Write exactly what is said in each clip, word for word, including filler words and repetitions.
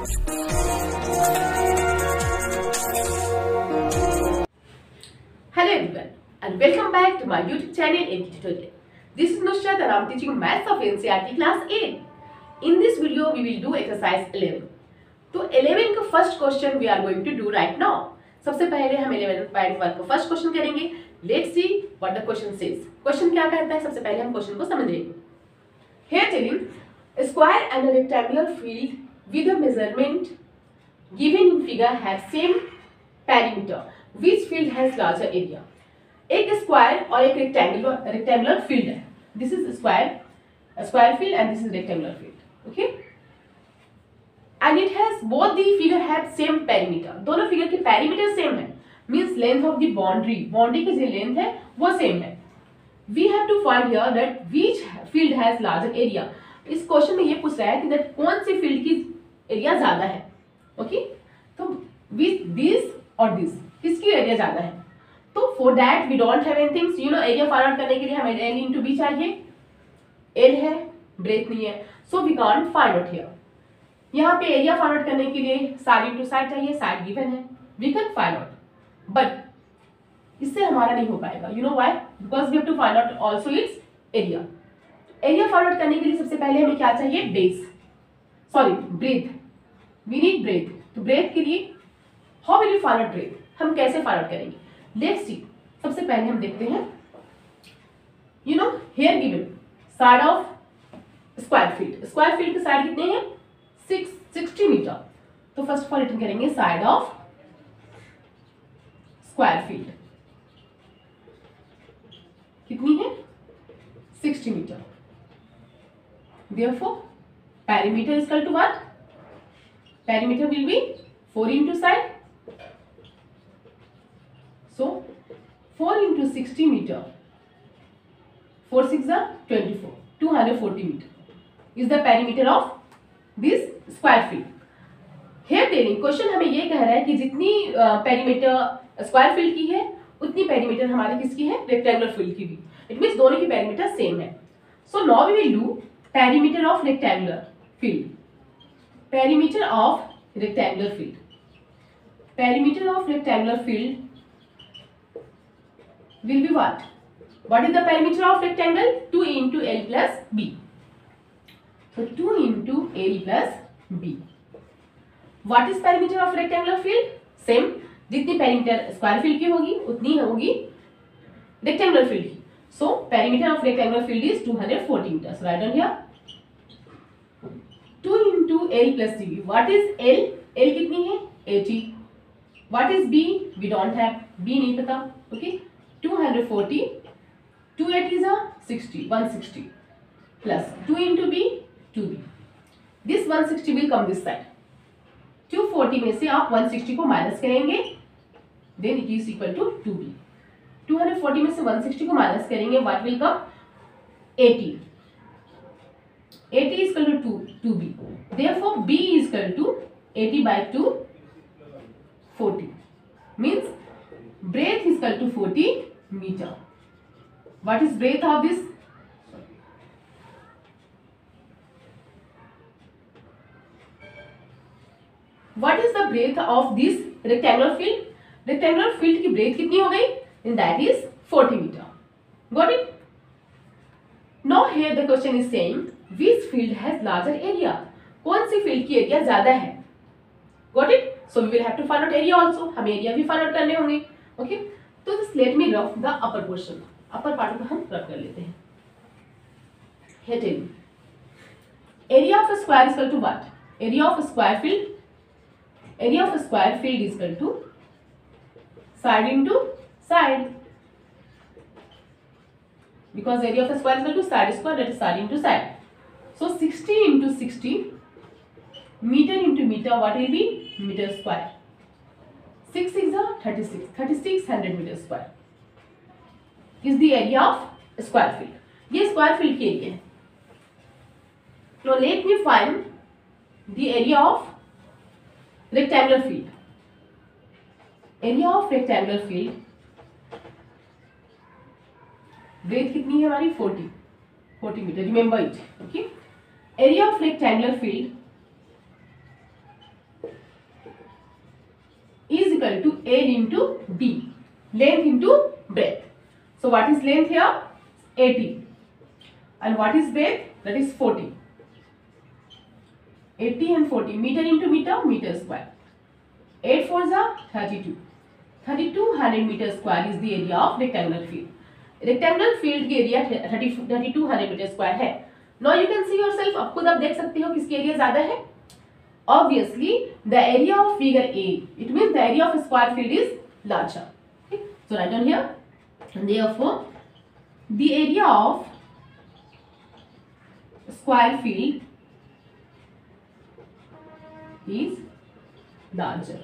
Hello everyone and welcome back to my YouTube channel N K Tutorial. This is Nusrat and I am teaching maths of N C E R T class eight. In this video we will do exercise eleven. तो eleven का first question we are going to do right now. सबसे पहले हम eleven point one का first question करेंगे. Let's see what the question says. Question क्या कहता है? सबसे पहले हम question को समझेंगे. Here telling a square and a rectangular field with a measurement given in figure have same perimeter. Which field has larger area? एक स्क्वायर और एक रेक्टेंगुलर रेक्टेंगुलर फील्ड है. This is square square field and this is rectangular field. Okay and it has both the figure have same perimeter. दोनों figure की perimeter same है. Means length of the boundary boundary की जो length है वो same है. We have to find here that which field has larger area. इस question में ये पूछ रहा है कि दैट कौन सी फील्ड की एरिया ज्यादा है. ओके तो विथ दिस और दिस किसकी एरिया ज्यादा है. तो for that we don't have anything. You know area find out करने के लिए हमें एल इंटू बी चाहिए. एल है ब्रेथ नहीं है so we can't find out here. यहाँ पे एरिया फाइंड आउट करने के लिए साइड इंटू साइड चाहिए. साइड गिवन है we can find out but इससे हमारा नहीं हो पाएगा. You know why? Because we have to find out also it's area. Area find out करने के लिए सबसे पहले हमें क्या चाहिए? Base sorry breadth. We need breadth. तो ब्रेथ के लिए how will you find out breadth? हम कैसे फाइंड आउट करेंगे? Let's see. सबसे पहले हम देखते हैं you know here given side of square field. Square field की साइड कितने हैं? Six sixty meter. तो फर्स्ट ऑफ ऑल रिटर्न करेंगे साइड ऑफ स्क्वायर फील्ड कितनी है? Sixty meter. Therefore perimeter is equal to what? Perimeter will be four into side. So four into sixty meter. four six are twenty-four. two hundred forty meter is the perimeter of this square field. Here telling question हमें ये कह रहा है कि जितनी perimeter square field की है उतनी पेरीमीटर हमारी किसकी है? रेक्टेंगुलर फील्ड की भी. इट मीन्स दोनों की पेरीमीटर सेम है. So now we will do perimeter of rectangular field. Perimeter of rectangular field. Perimeter of rectangular field will be what? What is the perimeter of rectangle? two into L plus B. So two into L plus B. What is perimeter of rectangular field? Same. जितनी perimeter square field की होगी उतनी होगी rectangular field की. So perimeter of rectangular field is two hundred forty meters. Write down here. two into L plus B. What is L? L कितनी है? eighty. What is B? We don't have. B नहीं पता. Okay. two hundred forty. two eighties are sixty. one sixty. Plus two into B. two B. This one sixty will come this side. two forty में से आप one sixty को minus करेंगे. Then it is equal to two B. two forty में से one sixty को minus करेंगे. What will come? eighty. eighty is equal to two, two B. Therefore, B is equal to eighty by two, forty. Means breadth is equal to forty meter. What is breadth of this? What is the breadth of this rectangular field? Rectangular field की breadth कितनी हो गई? And that is forty meter. Got it? Now here the question is saying which field has larger area? कौन सी field की area ज्यादा है? Got it? So we will have to find out area also. हमें area भी find out करने होंगे. Okay? तो just let me rough the upper portion. Upper part को हम रफ कर लेते हैं. Here tell me. Area of a square is equal to what? Area of a square field. Area of a square field is equal to side into side. Because area of a square is equal to side square, that is side into side. So sixty into sixty meter into meter, what will be? Meter square. six six are thirty-six. thirty-six hundred meter square is the area of square field. ये square field की area है. Now let me find the area of rectangular field. Area of rectangular field. Breadth कितनी है हमारी? forty. forty meter. Remember it. Okay. Area of rectangular field equal to L into D, length into breadth. So what is length here? eighty. And what is breadth? That is forty. eighty and forty, meter into meter, meter square. eight fours are thirty-two. thirty-two hundred meter square is the area of rectangular field. Rectangular field की area thirty-two hundred meter square है. Now you can see yourself, आप खुद आप देख सकते हो किसकी area ज्यादा है. Obviously, the area of figure A, it means the area of a square field is larger. Okay? So write down here. And therefore, the area of square field is larger.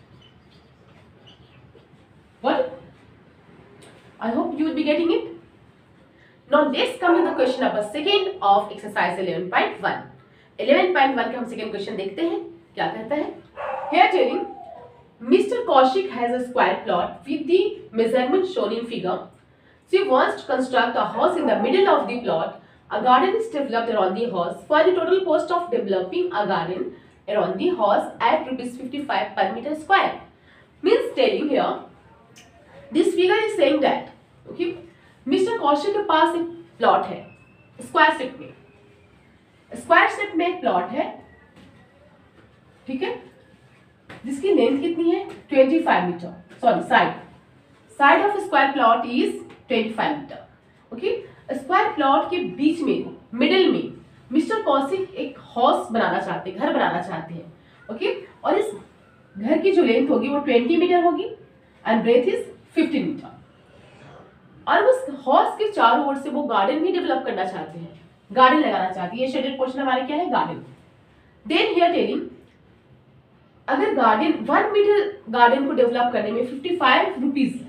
Got it? I hope you will be getting it. Now let's come to the question number second of exercise eleven point one. eleven point one का हम second question देखते हैं क्या कहता है. Here telling Mister Kaushik has a square plot with the measurement shown in figure. She wants to construct a house in the middle of the plot. A garden is developed around the house. For the total cost of developing a garden around the house at rupees fifty-five per meter square. Means telling here, this figure is saying that okay, mister Kaushik के पास एक plot है square shape में. Square shape में एक plot है, ठीक है, जिसकी लेंथ कितनी है पच्चीस meter. Sorry, side side of square plot is पच्चीस मीटर. ओके, स्क्वायर प्लॉट के बीच में मिडिल में मिस्टर कौशिक एक हाउस बनाना चाहते हैं, घर बनाना चाहते हैं. ओके, और इस घर की जो लेंथ होगी वो बीस मीटर होगी एंड ब्रेथ इज पंद्रह मीटर. और उस हाउस के चारों ओर से वो गार्डन भी डेवलप करना चाहते हैं, गार्डन लगाना चाहते हैं. ये शेडेड पोर्शन हमारे क्या है, गार्डन. देन हियर टेलिंग अगर गार्डन वन मीटर गार्डन को डेवलप करने में fifty five rupees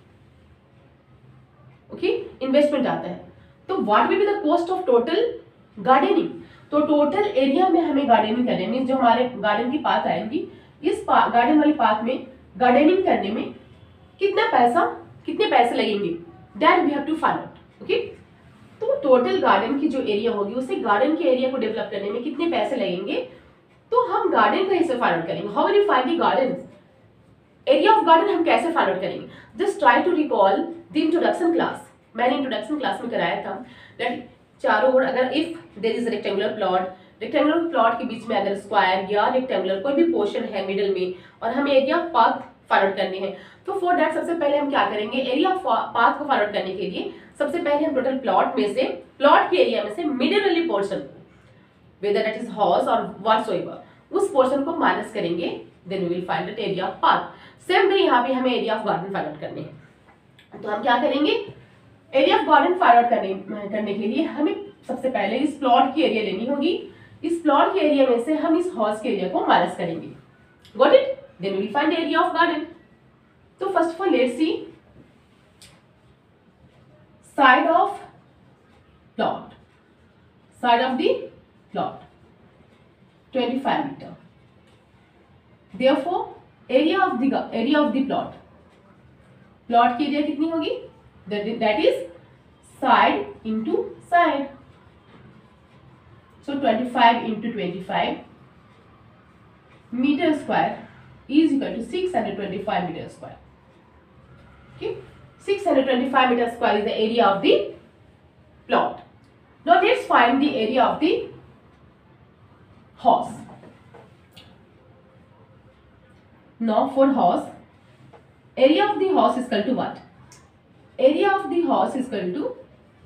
okay investment आता है, तो what will be the cost of total gardening. तो टोटल एरिया में हमें गार्डनिंग करने में जो हमारे गार्डन की पाथ आएंगी, इस गार्डन वाली पाथ में गार्डनिंग करने में कितना पैसा कितने पैसे लगेंगे, that we have to find out. Okay, तो टोटल गार्डन की जो एरिया होगी उसे गार्डन के एरिया को डेवलप करने में कितने पैसे लगेंगे, तो हम गार्डन का हिस्सा फाइंड आउट करेंगे. How will you find the garden, area of garden हम कैसे फाइंड आउट करेंगे. Just try to recall the introduction class. मैंने इंट्रोडक्शन क्लास में कराया था दैट चारों ओर अगर if there is rectangular plot, rectangular plot के बीच में अगर स्क्वायर या रेक्टेंगुलर कोई भी पोर्शन है मिडिल में और हमें area of path find out करने हैं, तो फॉर दैट सबसे पहले हम क्या करेंगे, एरिया ऑफ पाथ को फाइंड आउट करने के लिए सबसे पहले हम टोटल प्लॉट में से प्लॉट के एरिया में से मिडिल वाली पोर्शन को वेदर दैट इज हाउस और व्हाटसोएवर उस पोर्शन को माइनस करेंगे, then we will find the area of path. Same way यहाँ पे हमें area of garden find out करने हैं, तो हम क्या करेंगे, area of garden find out करने करने के लिए हमें सबसे पहले इस प्लॉट की एरिया लेनी होगी. इस प्लॉट के एरिया में से हम इस हाउस के एरिया को माइनस करेंगे. Got it? Then we will find the area of garden. तो first of all let's see side of plot, side of the plot पच्चीस meter. Therefore area of the area of the plot, plot की area कितनी होगी, that is side into side. So twenty-five into twenty-five meter square is equal to six hundred twenty-five meter square. Okay, six hundred twenty-five meter square is the area of the plot. Now let's find the area of the house. Now for house, area of the house is equal to what? Area of the house is equal to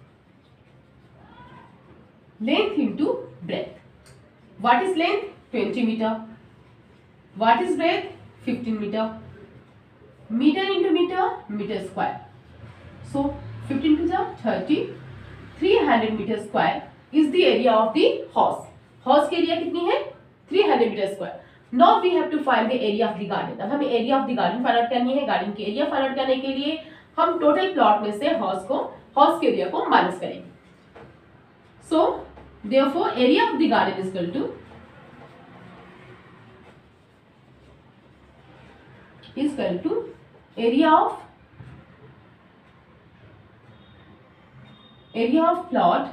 length into breadth. What is length? twenty meter. What is breadth? fifteen meter. Meter into meter, meter square. So fifteen to thirty, three hundred meter square is the area of the house. House की area कितनी है? three hundred meter square. Now we have to find the area of the garden. अब हमें area of the garden find out करनी है. Garden की area find out करने के लिए हम टोटल प्लॉट में से हाउस को हाउस के एरिया को माइनस करेंगे. So therefore area of the garden is equal to is equal to area of area of plot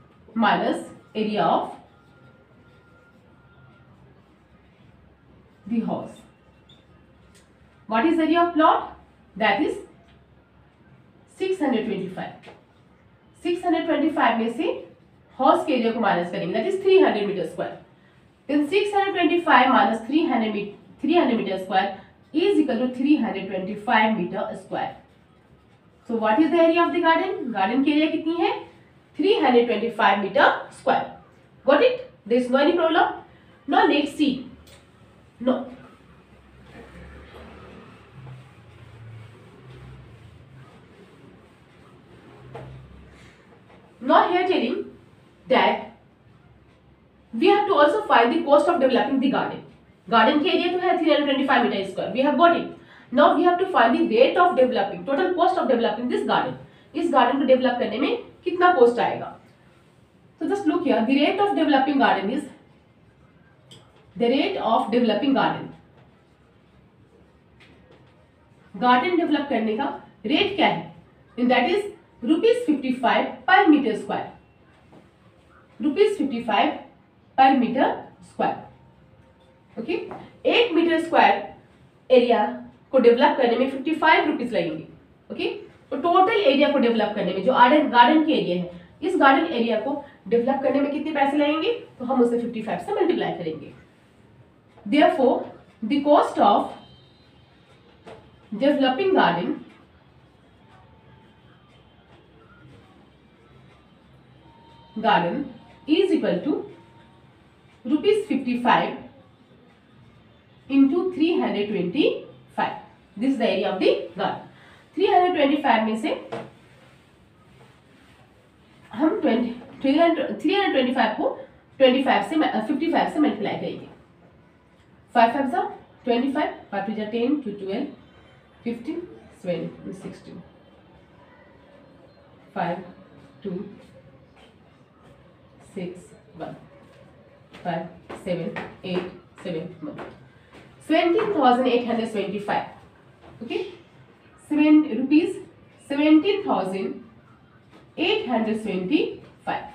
minus area of the horse. What is area of plot? That is six hundred twenty-five. six hundred twenty-five में से horse के area को minus करेंगे, that is three hundred meter square. Then six hundred twenty-five minus three hundred meter square is equal to three hundred twenty-five meter square. So what is the area of the garden? Garden की area कितनी है? three hundred twenty-five meter square. Got it? There is no any problem. Now let's see. No, now here telling that we have to also find the cost of developing the garden. Garden के area तो है three hundred twenty-five meter square. We have got it. Now we have to find the rate of developing, total cost of developing this garden. इस garden को develop करने में कितना cost आएगा? So just look here. The rate of developing garden is the rate of developing garden. Garden develop करने का rate क्या है? And that is rupees fifty five per meter square. Rupees fifty five per meter square. Okay, एक meter square area को develop करने में fifty five rupees लगेंगे. Okay, तो टोटल एरिया को डेवलप करने में जो गार्डन गार्डन की एरिया है, इस गार्डन एरिया को डेवलप करने में कितने पैसे लगेंगे? तो हम उसे फिफ्टी फाइव से मल्टीप्लाई करेंगे. Therefore the cost of developing garden garden is equal to rupees fifty-five into three hundred twenty-five. This is the area of the garden. three hundred twenty-five में से हम three hundred twenty-five को twenty-five से fifty-five से multiply करेंगे. five fives are twenty-five, five to ten, two twelve, fifteen, seventeen, sixteen, five, two, six, one, five, seven, eight, seven, one. Seventeen thousand eight hundred seventy-five. Okay, seven rupees, seventeen thousand eight hundred seventy-five.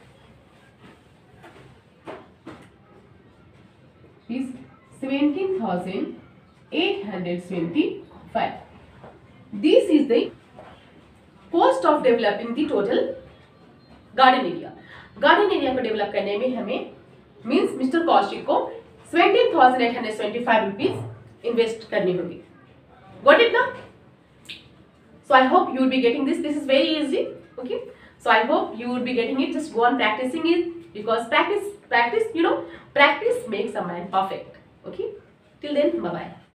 Is seventeen thousand eight hundred seventy-five. This is the cost of developing the total garden area. Garden area को develop करने में हमें means mister Kaushik को seventeen thousand eight hundred seventy five rupees invest करनी होगी. Got it ना? So I hope you will be getting this. This is very easy. Okay, so I hope you will be getting it. Just go on practicing it because practice practice you know practice makes a man perfect. Okay, till then bye bye.